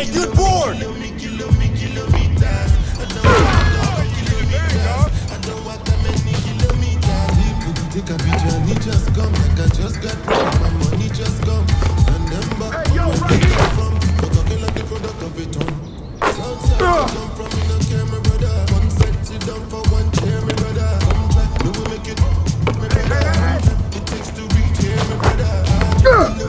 Good board! Take a picture and it just come. Like I just got paid, my money just come. And them back hey, yo, right here. from. But talking like the product of a ton. Southside come from in a camera, brother. One set sit down for one chair, my brother. Come back, no we make it, my brother. It takes to reach here, my brother.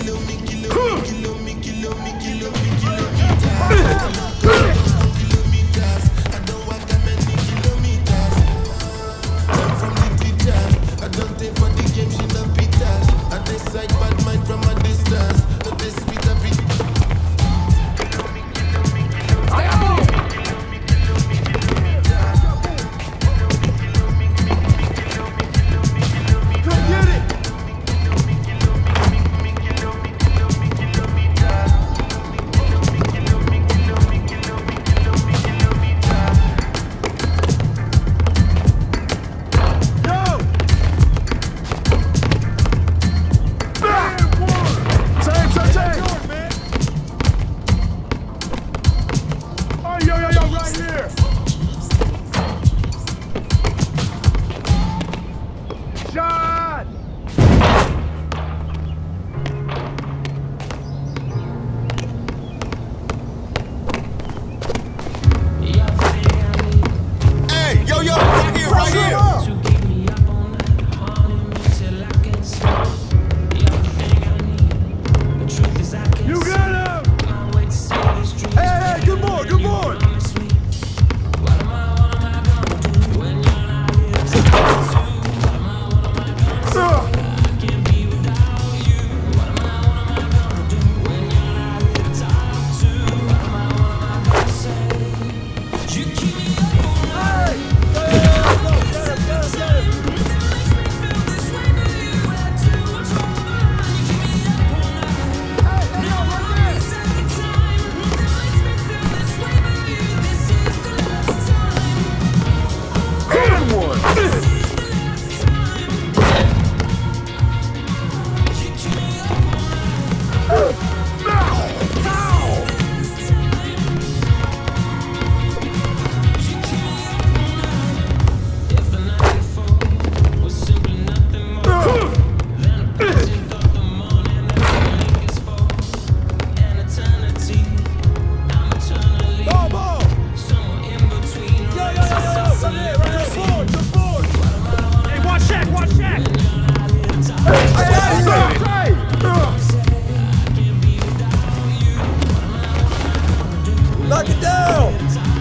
Knock it down!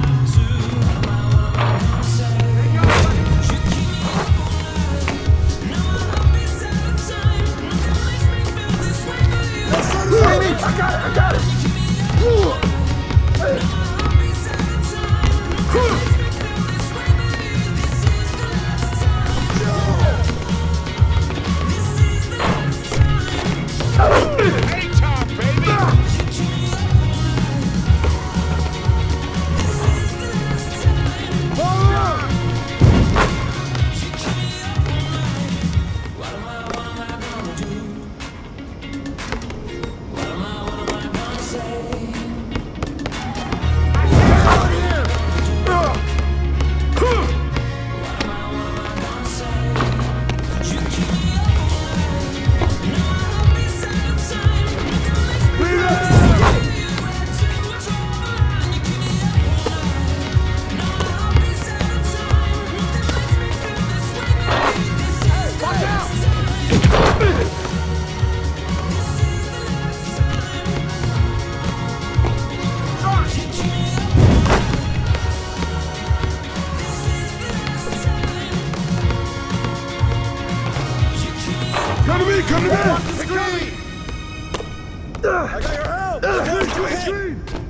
I got it! Anytime, baby! Come to me! Come to me! Screen! I got your help! Screen!